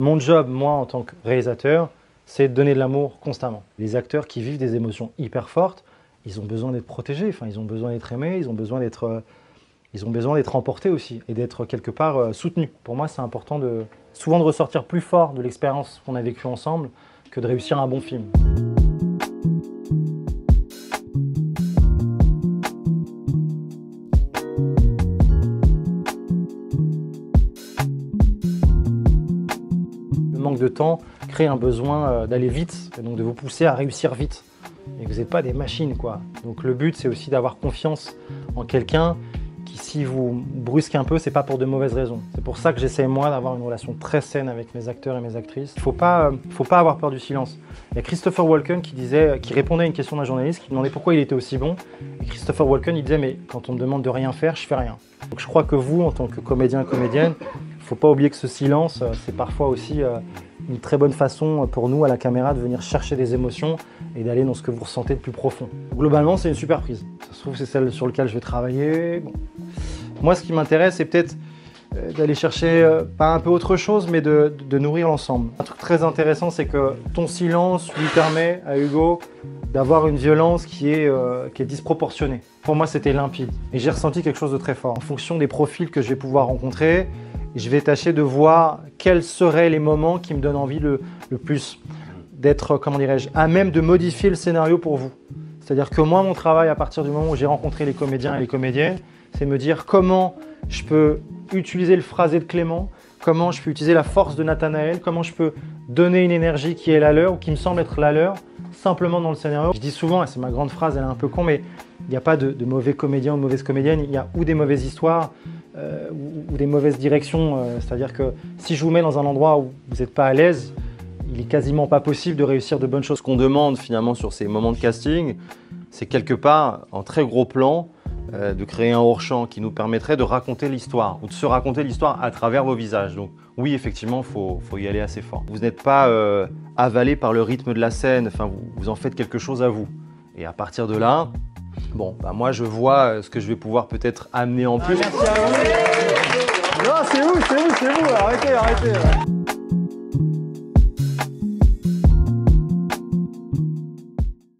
Mon job, moi, en tant que réalisateur, c'est de donner de l'amour constamment. Les acteurs qui vivent des émotions hyper fortes, ils ont besoin d'être protégés, enfin, ils ont besoin d'être aimés, ils ont besoin d'être emportés aussi et d'être quelque part soutenus. Pour moi, c'est important souvent de ressortir plus fort de l'expérience qu'on a vécue ensemble que de réussir un bon film. Le manque de temps crée un besoin d'aller vite, et donc de vous pousser à réussir vite. Et vous n'êtes pas des machines, quoi. Donc le but, c'est aussi d'avoir confiance en quelqu'un qui, si vous brusque un peu, c'est pas pour de mauvaises raisons. C'est pour ça que j'essaie, moi, d'avoir une relation très saine avec mes acteurs et mes actrices. Il faut pas avoir peur du silence. Il y a Christopher Walken qui répondait à une question d'un journaliste qui demandait pourquoi il était aussi bon. Et Christopher Walken, il disait, mais quand on me demande de rien faire, je fais rien. Donc je crois que vous, en tant que comédien, comédienne, il ne faut pas oublier que ce silence, c'est parfois aussi une très bonne façon pour nous, à la caméra, de venir chercher des émotions et d'aller dans ce que vous ressentez de plus profond. Globalement, c'est une super prise. Ça se trouve, c'est celle sur laquelle je vais travailler. Bon. Moi, ce qui m'intéresse, c'est peut-être d'aller chercher, pas un peu autre chose, mais de nourrir l'ensemble. Un truc très intéressant, c'est que ton silence lui permet à Hugo d'avoir une violence qui est disproportionnée. Pour moi, c'était limpide. Et j'ai ressenti quelque chose de très fort. En fonction des profils que je vais pouvoir rencontrer, je vais tâcher de voir quels seraient les moments qui me donnent envie le plus d'être, comment dirais-je, à même de modifier le scénario pour vous. C'est-à-dire que moi, mon travail, à partir du moment où j'ai rencontré les comédiens et les comédiennes, c'est me dire comment je peux utiliser le phrasé de Clément, comment je peux utiliser la force de Nathanaël, comment je peux donner une énergie qui est la leur ou qui me semble être la leur, simplement dans le scénario. Je dis souvent, et c'est ma grande phrase, elle est un peu con, mais il n'y a pas de mauvais comédiens ou de mauvaises comédiennes, il y a ou des mauvaises histoires ou des mauvaises directions. C'est-à-dire que si je vous mets dans un endroit où vous n'êtes pas à l'aise, il est quasiment pas possible de réussir de bonnes choses. Ce qu'on demande finalement sur ces moments de casting, c'est quelque part, en très gros plan, de créer un hors-champ qui nous permettrait de raconter l'histoire ou de se raconter l'histoire à travers vos visages. Donc oui, effectivement, il faut y aller assez fort. Vous n'êtes pas avalé par le rythme de la scène, enfin, vous en faites quelque chose à vous. Et à partir de là, bon, bah moi je vois ce que je vais pouvoir peut-être amener en plus. Merci à vous. Non, c'est vous, arrêtez.